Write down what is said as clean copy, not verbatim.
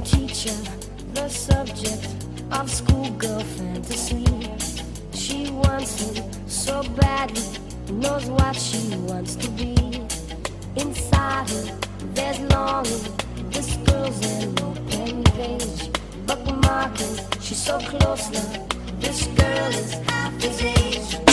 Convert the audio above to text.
teacher, the subject of schoolgirl fantasy. She wants him so badly, knows what she wants to be. Inside her, there's longing. This girl's an open page, bookmarking. She's so close now. This girl is half his age.